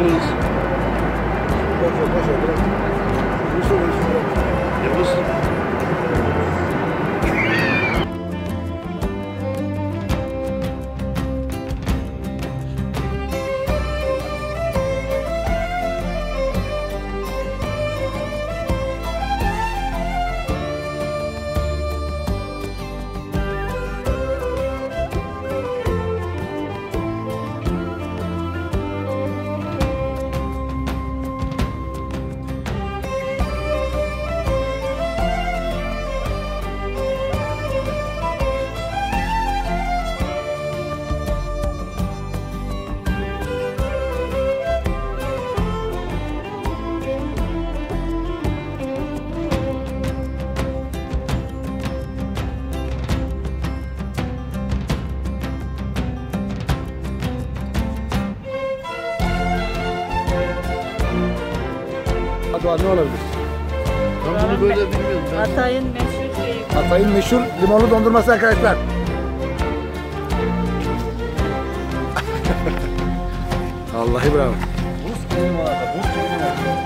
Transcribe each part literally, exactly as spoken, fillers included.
reis. Boş ver, boş ver. Bırak. Bu soruyu bırak. Yavuz. Hadi var, ne olabilir? Ben bunu böyle bilmiyorum. Ben... Hatay'ın meşhur şeyi. Hatay'ın meşhur limonlu dondurması arkadaşlar. Vallahi bravo. Buz gibi limonata, buz gibi limonata.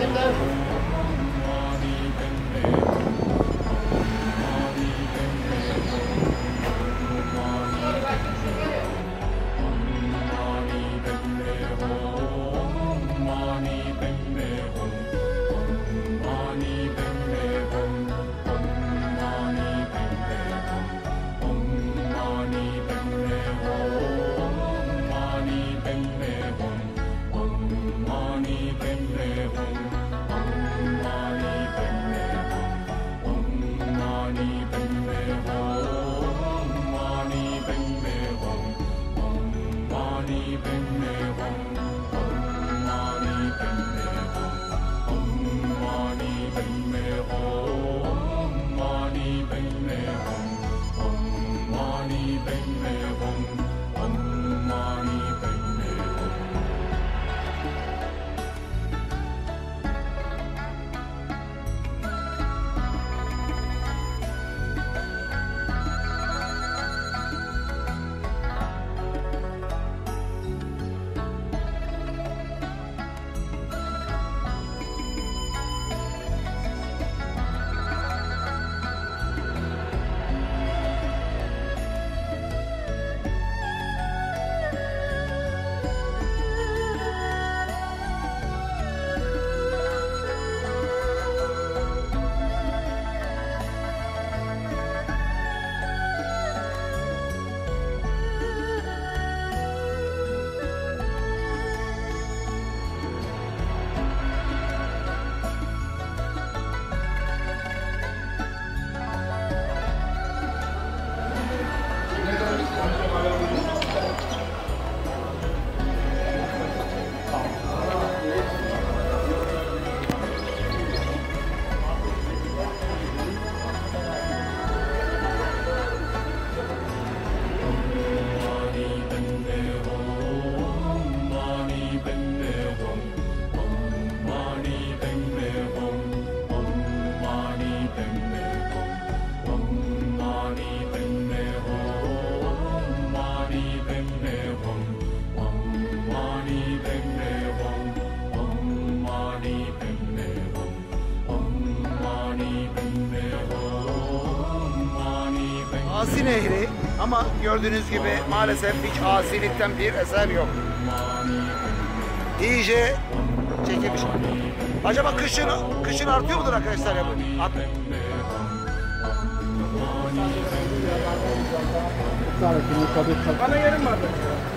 Asi Nehri ama gördüğünüz gibi maalesef hiç asilikten bir eser yok. İyice çekilmiş. Acaba kışın kışın artıyor mudur arkadaşlar ya bu? At. Bana yarım vardı.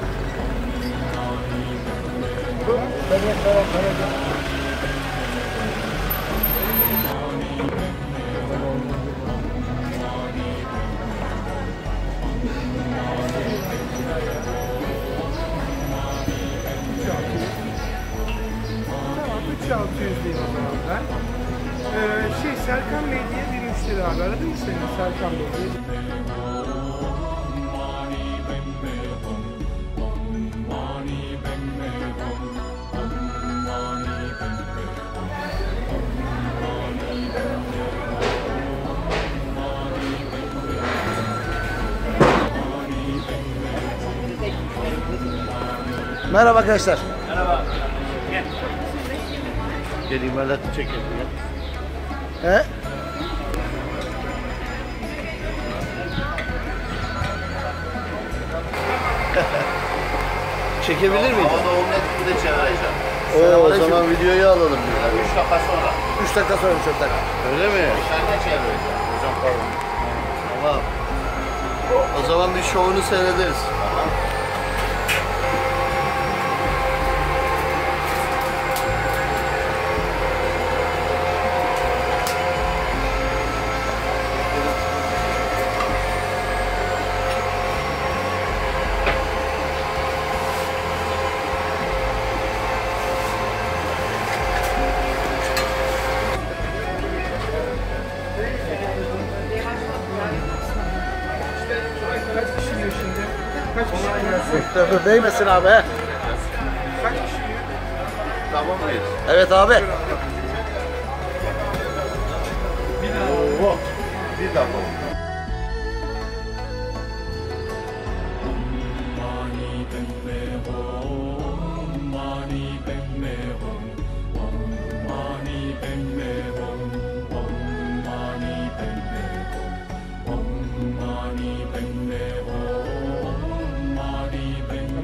üç bin altı yüz değil o zaman ben. Ee, şey Serkan Bey diye bir müşteri abi. Aradın mı seni Serkan Bey diye? Merhaba arkadaşlar. Merhaba. Gel. Gel imalatı çekelim ya. He? Çekebilir miyiz? Havada omlet bir de çevireceğim. Oo, o zaman videoyu alalım. üç dakika sonra. üç dakika sonra çok dakika. Öyle mi? Dışarıda çevireceğim. Hocam pardon. Tamam. O zaman bir şovunu seyrederiz. Tamam. Kaç kişi yiyor şimdi? Kaç kişi yiyor? Dur dur değmesin abi. Kaç kişi yiyor? Tamam mıyız? Evet abi. Oo. Bir dakika. Mani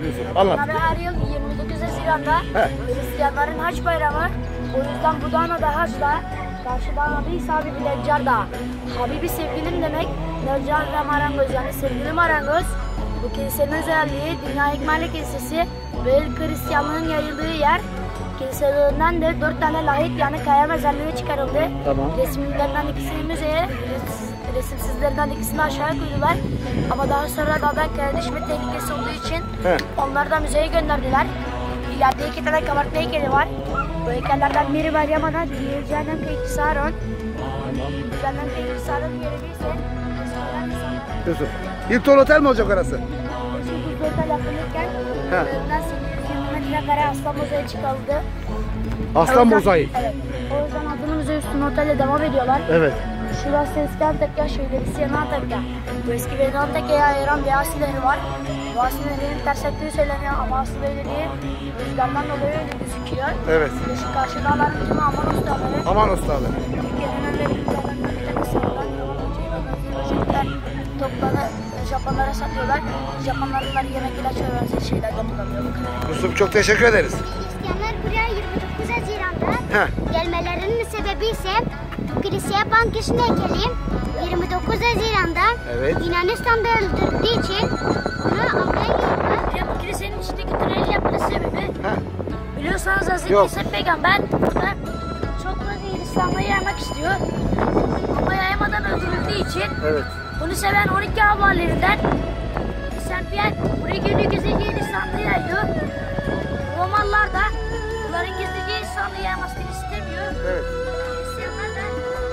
yapıyorsun? Anlat. Tabii her yıl yirmi dokuz Haziran'da He. Hristiyanların Haç Bayramı. O yüzden bu Dana'da Haç'ta karşıdan adı İsa Bibi Neccar Dağı. Habibi sevgilim demek. Neccar ve marangoz yani sevgili marangoz. Bu kilisenin özelliği Dünya İkmal'e Kilisesi ve ilk Hristiyanlığın yayıldığı yer. Kiliselerinden de dört tane lahit yani kaya mezarlığı çıkarıldı. Tamam. Resimlerinden ikisini müzeye, res- resimsizlerinden ikisini aşağıya koydular. Ama daha sonra dağdan kaya düşme tehlikesi olduğu için He. onları da müzeye gönderdiler. İleride iki tane kabartma heykeli var. Bu heykellerden biri Meryem Ana, diğeri Cehennem Kayıkçısı Aron. Cehennem Kayıkçısı Aron yeri ise eskiden insanlar Diyorsun. Hilton Otel mi olacak orası? Şimdi bu otel yapılırken He. üzerinden sekiz yüz yirmi metrekare aslan mozaiği çıkarıldı. O Aslan yüzden- mozaiği. Evet. O yüzden adını müze üstüne otelle devam ediyorlar. Evet. Şurası eski Antakya, şöylesi yeni Antakya. Bu eski Beni Antakya'ya ayıran bir Asi Nehri var. Bu Asi Nehri'nin ters ettiği söyleniyor ama aslında öyle değil. Rüzgardan dolayı öyle gözüküyor. Evet. Şu karşı dağların tümü Amanos dağları. Aman ustalı. Türkiye'nin en önemli dağlarından bir tanesi. Oradan yalan böceği ve benzeri böcekler toplanıp Japonlara satıyorlar. Japonlar bunları yemek ilaç ve benzeri şeylerde kullanıyor. Yusuf çok teşekkür ederiz. Hristiyanlar buraya yirmi dokuz Haziran'da Heh. gelmelerinin sebebi ise kilise yapan kişinin heykeli yirmi dokuz Haziran'da Evet. Yunanistan'da öldürdüğü için bunu almaya geliyorlar. Ya bu kilisenin içindeki tünelin yapılış sebebi Heh. biliyorsanız Hazreti Yok. İsa peygamber burada çok böyle İslam'ı yaymak istiyor. Ama yayamadan öldürüldüğü için Evet. bunu seven on iki havalerinden Saint Pierre buraya geliyor gizlice İslam'ı yayıyor. Romalılar da bunların gizlice İslam'ı yaymasını istemiyor. Evet. Hristiyanlar da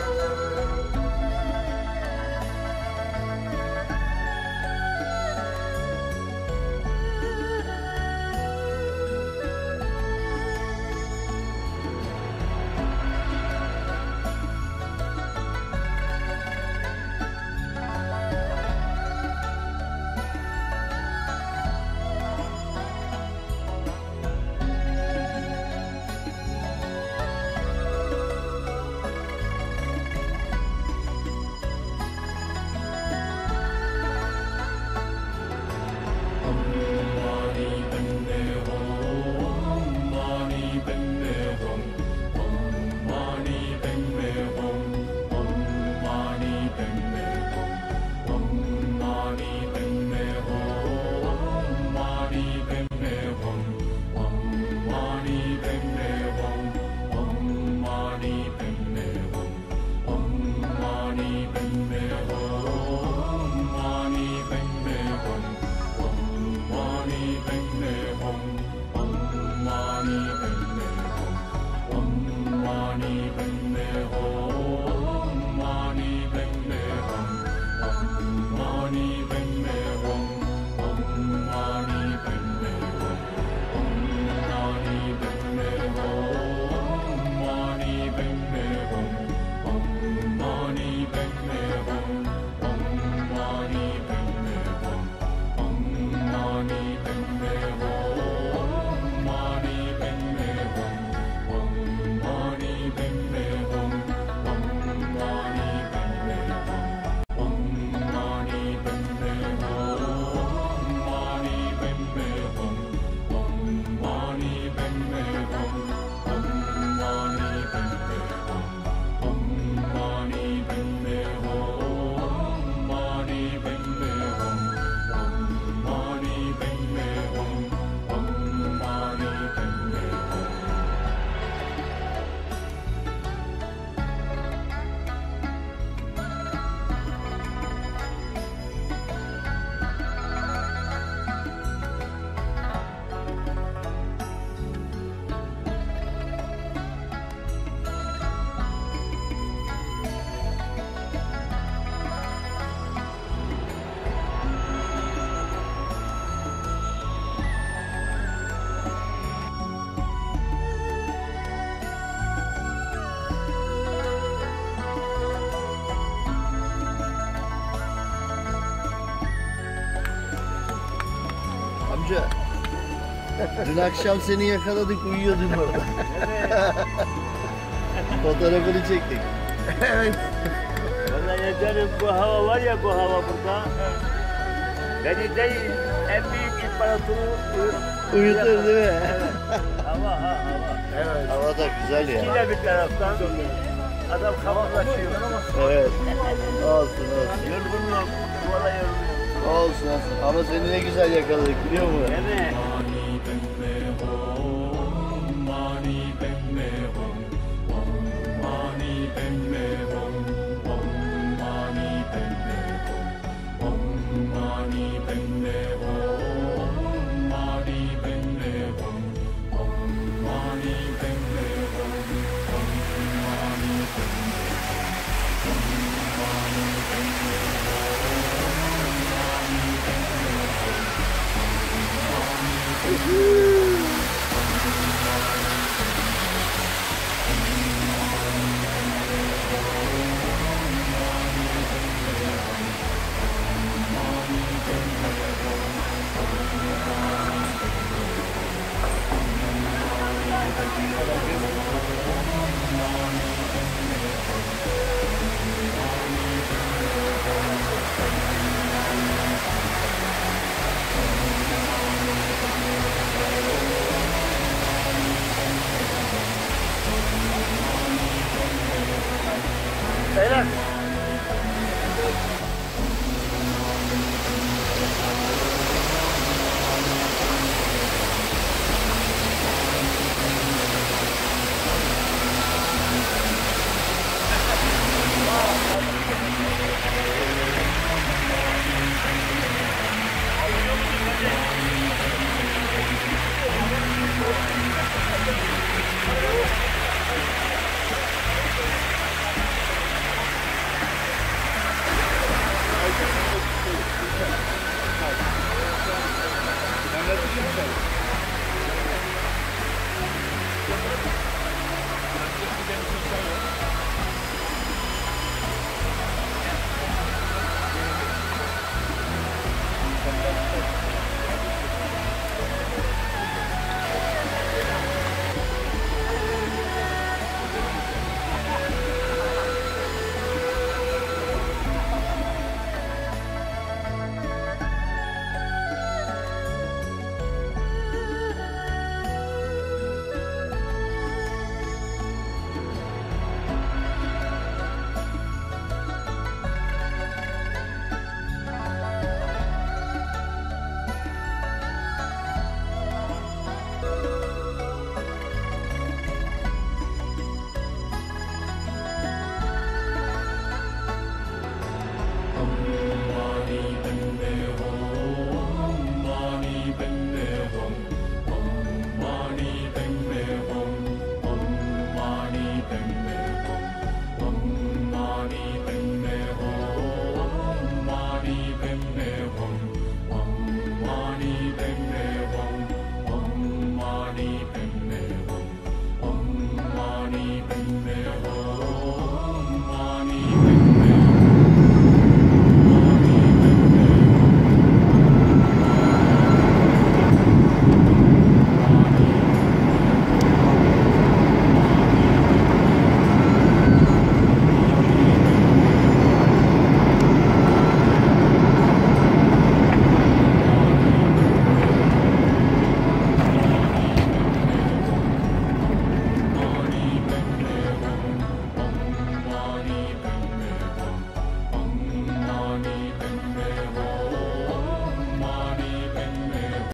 Amca. Dün akşam seni yakaladık uyuyordun orada. Fotoğrafını çektik. Evet. Vallahi yeterim bu hava var ya bu hava burada. Beni değil en büyük maratonu Uyutur değil mi? Hava ha hava. Evet. Hava da güzel ya. Yine bir taraftan adam kabaklaşıyor. Evet. Olsun olsun. Yorgunluk, duvara yorgunluk. Olsun olsun. Ama seni ne güzel yakaladık biliyor musun? Değil mi? Beyler. Anladın mı sen?